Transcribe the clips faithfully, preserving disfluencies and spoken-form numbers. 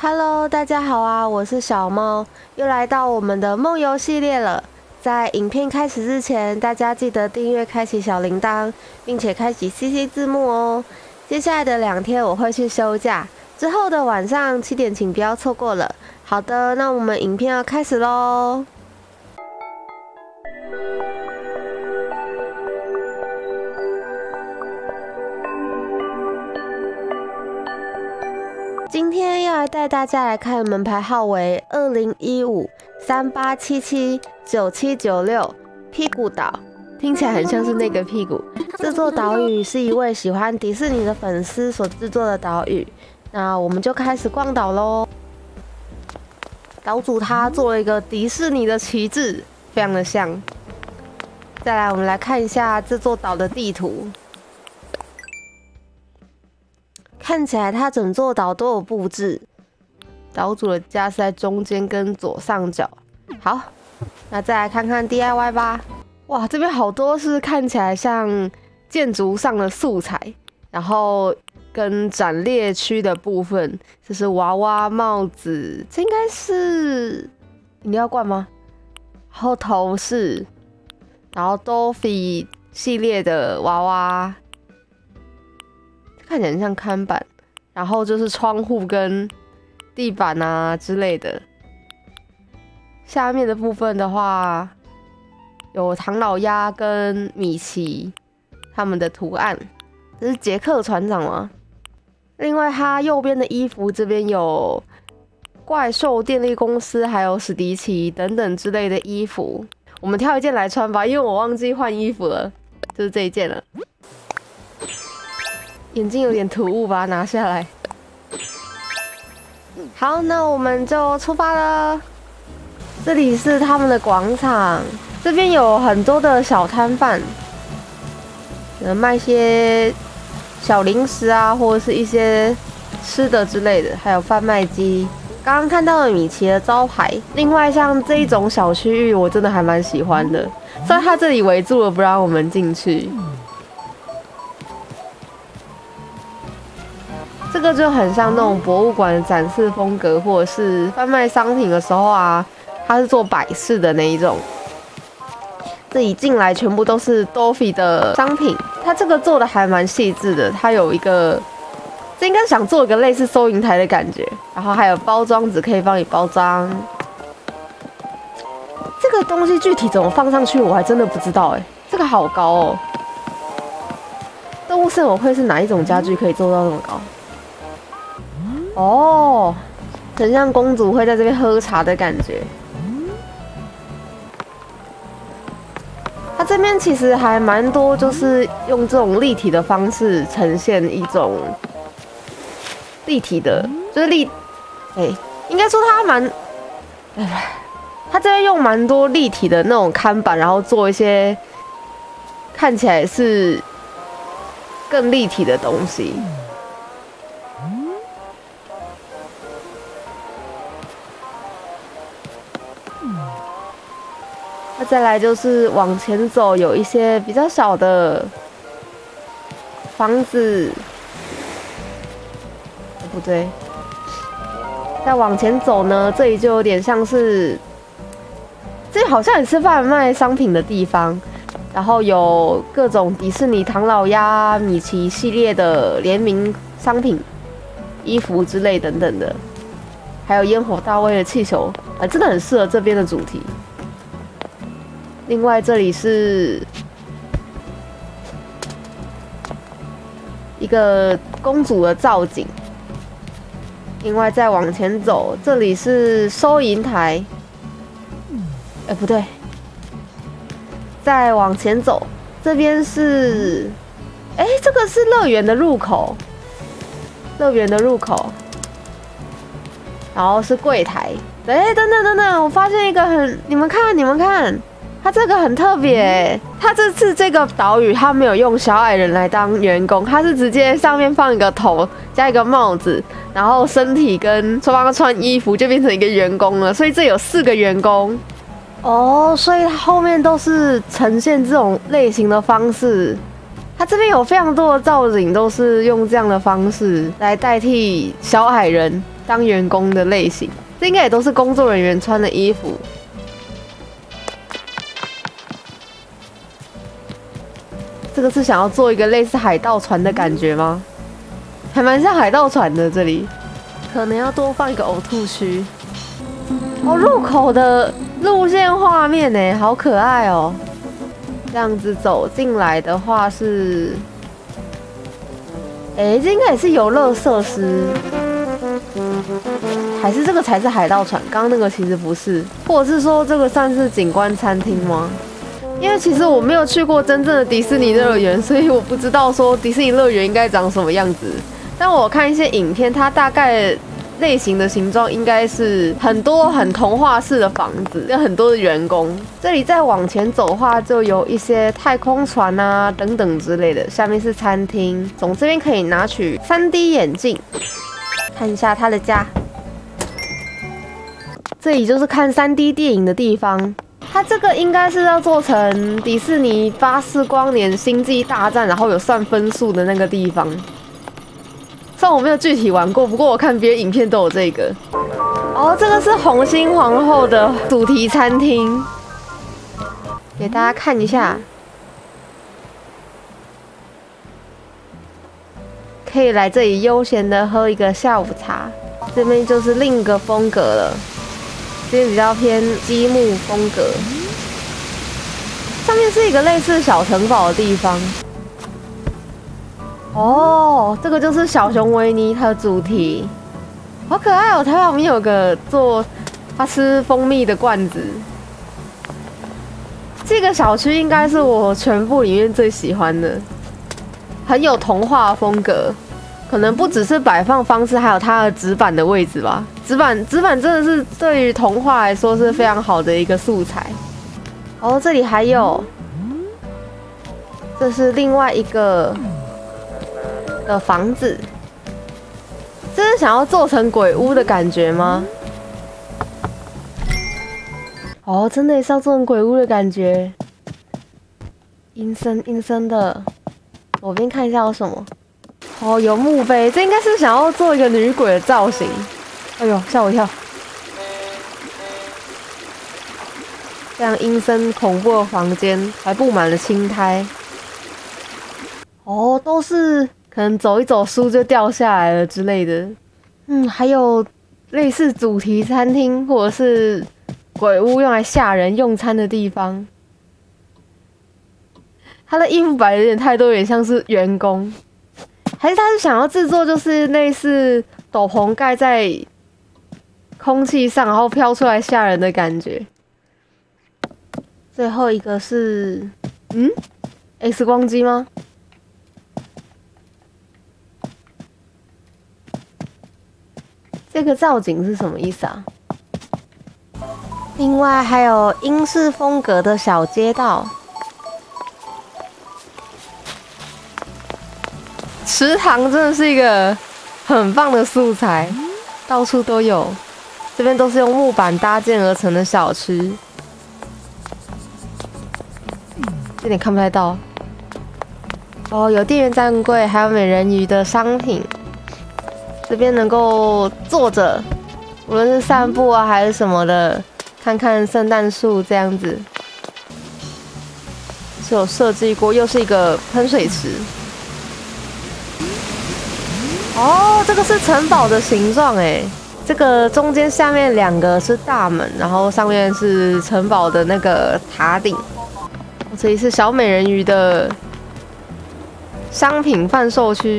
Hello， 大家好啊，我是小猫，又来到我们的梦游系列了。在影片开始之前，大家记得订阅、开启小铃铛，并且开启 C C 字幕哦。接下来的两天我会去休假，之后的晚上七点请不要错过了。好的，那我们影片要开始喽。今天要来带大家来看门牌号为二零一五三八七七九七九六屁股岛，听起来很像是那个屁股。这座岛屿是一位喜欢迪士尼的粉丝所制作的岛屿。那我们就开始逛岛喽。岛主他做了一个迪士尼的旗帜，非常的像。再来，我们来看一下这座岛的地图。看起来它整座岛都有布置，岛主的家是在中间跟左上角。好，那再来看看 D I Y 吧。哇，这边好多是看起来像建筑上的素材，然后跟展列区的部分，这是娃娃帽子，这应该是饮料罐吗？然后头饰，然后 Doffy 系列的娃娃。看起来很像看板，然后就是窗户跟地板啊之类的。下面的部分的话，有唐老鸭跟米奇他们的图案，这是杰克船长吗？另外，它右边的衣服这边有怪兽电力公司，还有史迪奇等等之类的衣服。我们挑一件来穿吧，因为我忘记换衣服了，就是这一件了。眼镜有点突兀，把它拿下来。好，那我们就出发了。这里是他们的广场，这边有很多的小摊贩，可能卖些小零食啊，或者是一些吃的之类的，还有贩卖机。刚刚看到了米奇的招牌。另外，像这一种小区域，我真的还蛮喜欢的，虽然它这里围住了，不让我们进去。这个就很像那种博物馆的展示风格，或者是贩卖商品的时候啊，它是做摆饰的那一种。这一进来全部都是 Doffy 的商品，它这个做的还蛮细致的。它有一个，这应该想做一个类似收银台的感觉，然后还有包装纸可以帮你包装。这个东西具体怎么放上去，我还真的不知道哎，这个好高哦。动物森友会是哪一种家具可以做到那么高？哦，很像公主会在这边喝茶的感觉。它这边其实还蛮多，就是用这种立体的方式呈现一种立体的，就是立，哎、欸，应该说它蛮，哎，它这边用蛮多立体的那种看板，然后做一些看起来是更立体的东西。那再来就是往前走，有一些比较小的房子，哦、不对。再往前走呢，这里就有点像是，这里好像也是贩卖商品的地方，然后有各种迪士尼、唐老鸭、米奇系列的联名商品、衣服之类等等的，还有烟火大卫的气球，啊，真的很适合这边的主题。另外，这里是一个公主的造景。另外，再往前走，这里是收银台。哎、欸，不对，再往前走，这边是，哎、欸，这个是乐园的入口。乐园的入口，然后是柜台。哎、欸，等等等等，我发现一个很，你们看，你们看。它这个很特别，它这次这个岛屿它没有用小矮人来当员工，它是直接上面放一个头加一个帽子，然后身体跟双方穿衣服就变成一个员工了，所以这有四个员工哦，所以它后面都是呈现这种类型的方式。它这边有非常多的造景都是用这样的方式来代替小矮人， 当员工的类型，这应该也都是工作人员穿的衣服。这个是想要做一个类似海盗船的感觉吗？还蛮像海盗船的，这里可能要多放一个呕吐区。哦，入口的路线画面呢，好可爱哦。这样子走进来的话是，哎，这应该也是游乐设施，还是这个才是海盗船？刚刚那个其实不是，或者是说这个算是景观餐厅吗？因为其实我没有去过真正的迪士尼乐园，所以我不知道说迪士尼乐园应该长什么样子。但我看一些影片，它大概类型的形状应该是很多很童话式的房子，跟很多的员工。这里再往前走的话，就有一些太空船啊等等之类的。下面是餐厅，从这边可以拿取 三 D 眼镜，看一下他的家。这里就是看 三 D 电影的地方。它这个应该是要做成迪士尼巴斯光年星际大战，然后有算分数的那个地方。虽然我没有具体玩过，不过我看别人影片都有这个。哦，这个是红心皇后的主题餐厅，给大家看一下，可以来这里悠闲的喝一个下午茶。这边就是另一个风格了，这边比较偏积木风格。上面是一个类似小城堡的地方。哦，这个就是小熊维尼它的主题，好可爱哦！它旁边有个做它吃蜂蜜的罐子。这个小区应该是我全部里面最喜欢的，很有童话风格。可能不只是摆放方式，还有它的纸板的位置吧。纸板纸板真的是对于童话来说是非常好的一个素材。哦，这里还有，这是另外一个的房子，这是想要做成鬼屋的感觉吗？哦，真的也是要做成鬼屋的感觉，阴森阴森的。左边看一下有什么？哦，有墓碑，这应该是想要做一个女鬼的造型。哎呦，吓我一跳！这样阴森恐怖的房间，还布满了青苔。哦，都是可能走一走书就掉下来了之类的。嗯，还有类似主题餐厅或者是鬼屋用来吓人用餐的地方。他的衣服摆的有点太多，有点像是员工，还是他是想要制作就是类似斗篷盖在空气上，然后飘出来吓人的感觉。最后一个是，嗯 ，X 光机吗？这个造景是什么意思啊？另外还有英式风格的小街道，池塘真的是一个很棒的素材，到处都有。这边都是用木板搭建而成的小区，有点看不太到。哦，有电源站柜，还有美人鱼的商品。这边能够坐着，无论是散步啊还是什么的，看看圣诞树这样子，是有设计过，又是一个喷水池。哦，这个是城堡的形状哎，这个中间下面两个是大门，然后上面是城堡的那个塔顶。这里是小美人鱼的商品贩售区。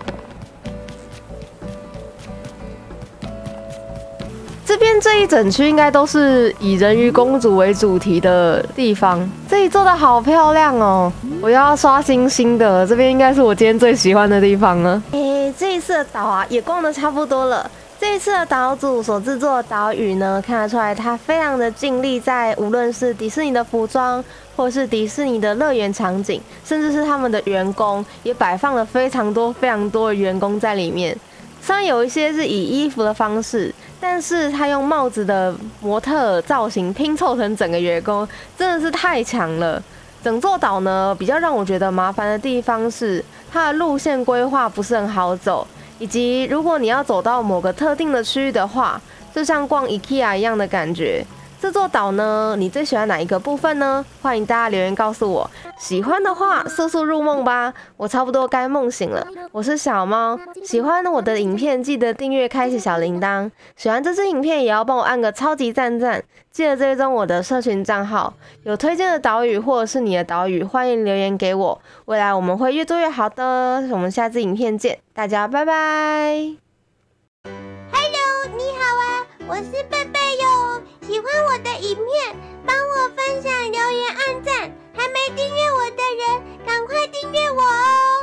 这边这一整区应该都是以人鱼公主为主题的地方，这里做的好漂亮哦！我又要刷星星的，这边应该是我今天最喜欢的地方了。诶，这一次的岛啊，也逛得差不多了。这一次的岛主所制作的岛屿呢，看得出来他非常的尽力在无论是迪士尼的服装，或是迪士尼的乐园场景，甚至是他们的员工，也摆放了非常多非常多的员工在里面。虽然有一些是以衣服的方式，但是他用帽子的模特儿造型拼凑成整个员工，真的是太强了。整座岛呢，比较让我觉得麻烦的地方是它的路线规划不是很好走， 以及如果你要走到某个特定的区域的话，就像逛 IKEA 一样的感觉。这座岛呢，你最喜欢哪一个部分呢？欢迎大家留言告诉我。喜欢的话，速速入梦吧，我差不多该梦醒了。我是小猫，喜欢我的影片记得订阅、开启小铃铛。喜欢这支影片也要帮我按个超级赞赞，记得追踪我的社群账号。有推荐的岛屿或者是你的岛屿，欢迎留言给我。未来我们会越做越好的。我们下次影片见，大家拜拜。 Hello， 你好啊，我是贝贝哟。喜欢我的影片，帮我分享、留言、按赞。还没订阅我的人，赶快订阅我哦。